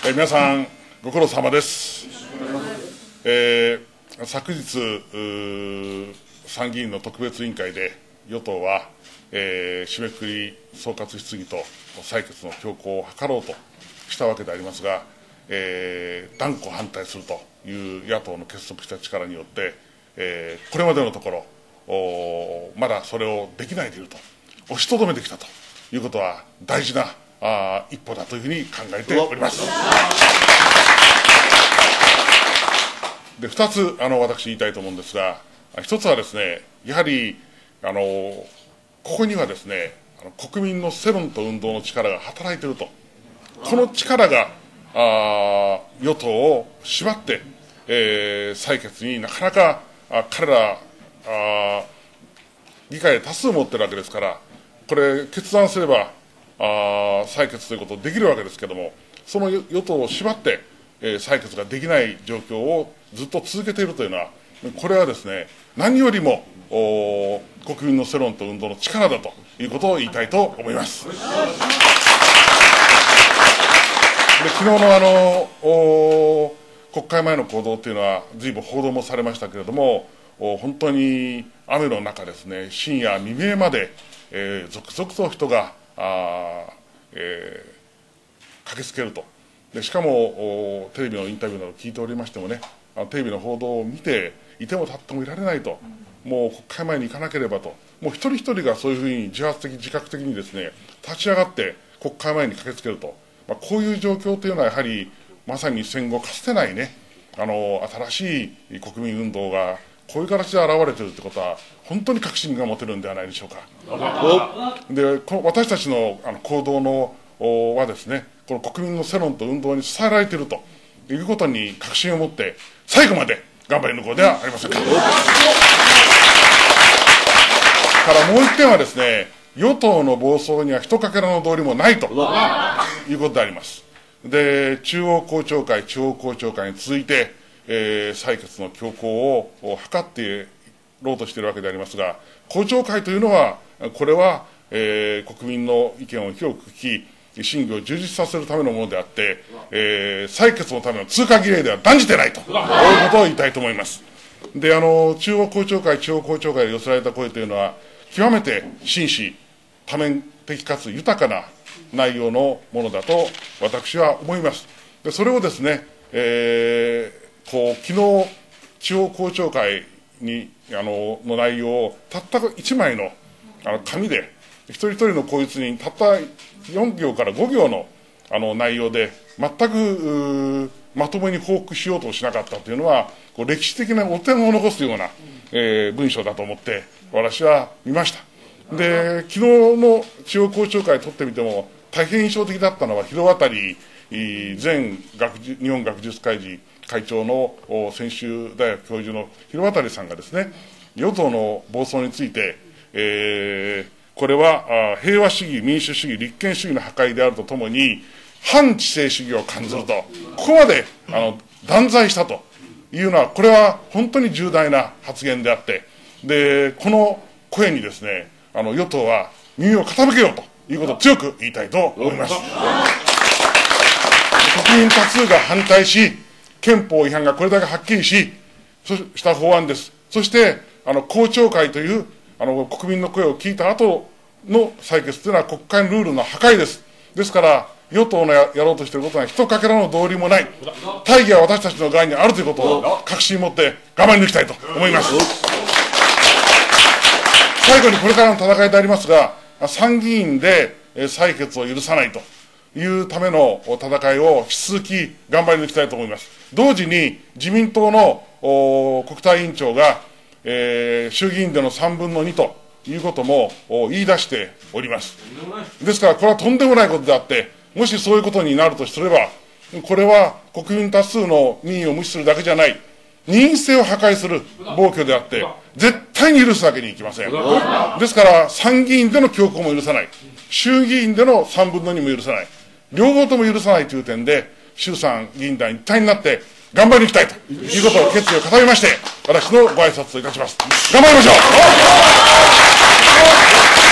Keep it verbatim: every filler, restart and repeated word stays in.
えー、皆さんご苦労様です。えー、昨日参議院の特別委員会で与党は、えー、締めくくり総括質疑と採決の強行を図ろうとしたわけでありますが、えー、断固反対するという野党の結束した力によって、えー、これまでのところまだそれをできないでいると、押しとどめてきたということは大事なあ一歩だというふうに考えております。で、ふたつあの私言いたいと思うんですが、ひとつはですね、やはりあのここにはですね、あの国民の世論と運動の力が働いていると、この力があ与党を縛って、えー、採決になかなかあ彼らあ議会で多数持ってるわけですから、これ決断すればあ採決ということできるわけですけれども、その与党を縛って、えー、採決ができない状況をずっと続けているというのは、これはですね、何よりも国民の世論と運動の力だということを言いたいと思います。で、昨日のあの国会前の行動というのは随分報道もされましたけれども、本当に雨の中ですね、深夜未明まで、えー、続々と人があ、えー、駆けつけると。でしかもテレビのインタビューなど聞いておりましてもね、あのテレビの報道を見ていても立ってもいられないと、もう国会前に行かなければと、もう一人一人がそういうふうに自発的自覚的にですね、立ち上がって国会前に駆けつけると、まあ、こういう状況というのはやはりまさに戦後かつてないね、あの新しい国民運動がこういう形で現れているということは本当に確信が持てるんではないでしょうか。で、この私たちのあの行動のはですね、この国民の世論と運動に支えられているということに確信を持って最後まで頑張り抜こうではありませんか。からもう一点はですね、与党の暴走にはひとかけらの道理もないということであります。で、中央公聴会、地方公聴会に続いて、えー、採決の強行を図っていろうとしているわけでありますが、公聴会というのは、これは、えー、国民の意見を広く聞き、審議を充実させるためのものであって、えー、採決のための通過儀礼では断じてないと、こういうことを言いたいと思います。で、あの、中央公聴会、地方公聴会で寄せられた声というのは、極めて真摯、多面的かつ豊かな内容のものだと私は思います。で、それをですね、えーこう昨日、地方公聴会にあのの内容をたったいちまいのあの紙で、一人一人の口実にたったよん行からご行のあの内容で、全くまともに報告しようとしなかったというのは、こう歴史的な汚点を残すような、えー、文章だと思って、私は見ました。で、昨日の地方公聴会を取ってみても、大変印象的だったのは、広渡前学日本学術会議会長の専修大学教授の広渡さんがですね、与党の暴走について、えー、これは平和主義、民主主義、立憲主義の破壊であるとともに、反知性主義を感じると、ここまであの断罪したというのは、これは本当に重大な発言であって、で、この声にですね、あの与党は耳を傾けようということを強く言いたいと思います。国民多数が反対し、憲法違反がこれだけはっきりし、そうした法案です。そして、あの、公聴会という、あの、国民の声を聞いた後の採決というのは国会のルールの破壊です。ですから、与党の や, やろうとしていることは一かけらの道理もない。大義は私たちの側にあるということを確信を持って頑張り抜きたいと思います。最後にこれからの戦いでありますが、参議院で採決を許さないというための戦いを引き続き頑張り抜きたいと思います。同時に自民党の国対委員長が、えー、衆議院でのさんぶんのにということも言い出しております。ですからこれはとんでもないことであって、もしそういうことになるとすれば、これは国民多数の民意を無視するだけじゃない、任意性を破壊する暴挙であって、絶対に許すわけにいきません。ですから参議院での強行も許さない、衆議院でのさんぶんのにも許さない、両方とも許さないという点で、衆参議員団一体になって頑張りに行きたいということを決意を固めまして、私のご挨拶といたします。頑張りましょう。